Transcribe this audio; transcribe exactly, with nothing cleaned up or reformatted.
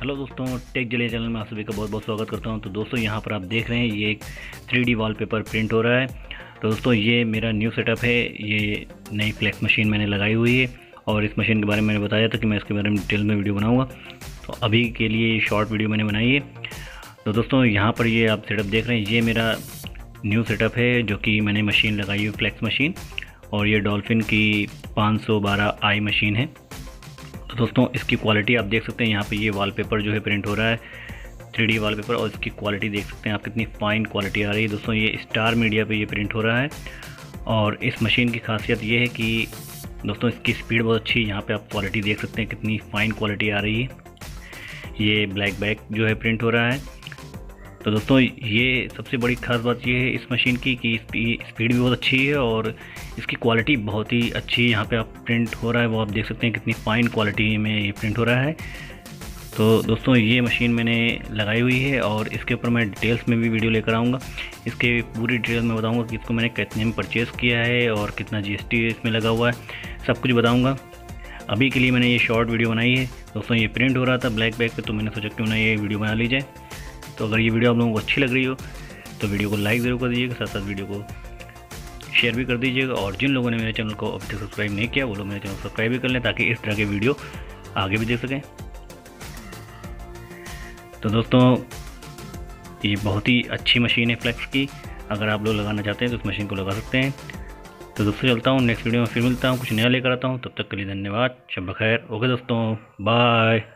Hello दोस्तों, take जलिया channel में आप सभी का बहुत बहुत स्वागत करता हूं। तो दोस्तों यहाँ पर आप देख रहे हैं ये एक थ्री डी वॉलपेपर प्रिंट हो रहा है। तो दोस्तों ये मेरा न्यू सेटअप है। ये नई फ्लेक्स मशीन मैंने लगाई हुई है और इस मशीन के बारे में मैंने बताया था कि मैं इसके बारे में डिटेल में वीडियो बनाऊँगा। तो अभी के लिए शॉर्ट वीडियो मैंने बनाई है। तो दोस्तों यहाँ पर ये आप सेटअप देख रहे हैं, ये मेरा न्यू सेटअप है जो कि मैंने मशीन लगाई हुई फ्लेक्स मशीन, और ये डॉल्फिन की पाँच सौ बारह आई मशीन है। तो दोस्तों इसकी क्वालिटी आप देख सकते हैं, यहाँ पे ये वॉलपेपर जो है प्रिंट हो रहा है थ्री डी वॉलपेपर, और इसकी क्वालिटी देख सकते हैं आप कितनी फ़ाइन क्वालिटी आ रही है। दोस्तों ये स्टार मीडिया पे ये प्रिंट हो रहा है, और इस मशीन की खासियत ये है कि दोस्तों इसकी स्पीड बहुत अच्छी है। यहाँ पे आप क्वालिटी देख सकते हैं कितनी फ़ाइन क्वालिटी आ रही है। ये ब्लैक बैक जो है प्रिंट हो रहा है। तो दोस्तों ये सबसे बड़ी खास बात ये है इस मशीन की कि इसकी स्पीड भी बहुत अच्छी है और इसकी क्वालिटी बहुत ही अच्छी है। यहाँ पे आप प्रिंट हो रहा है वो आप देख सकते हैं कितनी फ़ाइन क्वालिटी में ये प्रिंट हो रहा है। तो दोस्तों ये मशीन मैंने लगाई हुई है और इसके ऊपर मैं डिटेल्स में भी वीडियो लेकर आऊँगा। इसके पूरी डिटेल्स में बताऊँगा कि इसको मैंने कितने में परचेज़ किया है और कितना जी एस टी इसमें लगा हुआ है, सब कुछ बताऊँगा। अभी के लिए मैंने ये शॉर्ट वीडियो बनाई है। दोस्तों ये प्रिंट हो रहा था ब्लैक बैक पे, तो मैंने सोचा क्यों ना ये वीडियो बना ली जाए। तो अगर ये वीडियो आप लोगों को अच्छी लग रही हो तो वीडियो को लाइक ज़रूर कर दीजिएगा, साथ साथ वीडियो को शेयर भी कर दीजिएगा। और जिन लोगों ने मेरे चैनल को अभी तक सब्सक्राइब नहीं किया वो लोग मेरे चैनल को सब्सक्राइब भी कर लें ताकि इस तरह के वीडियो आगे भी देख सकें। तो दोस्तों ये बहुत ही अच्छी मशीन है फ्लेक्स की, अगर आप लोग लगाना चाहते हैं तो इस मशीन को लगा सकते हैं। तो दोस्तों चलता हूँ, नेक्स्ट वीडियो में फिर मिलता हूँ, कुछ नया लेकर आता हूँ। तब तक के लिए धन्यवाद, शब बखैर। ओके दोस्तों, बाय।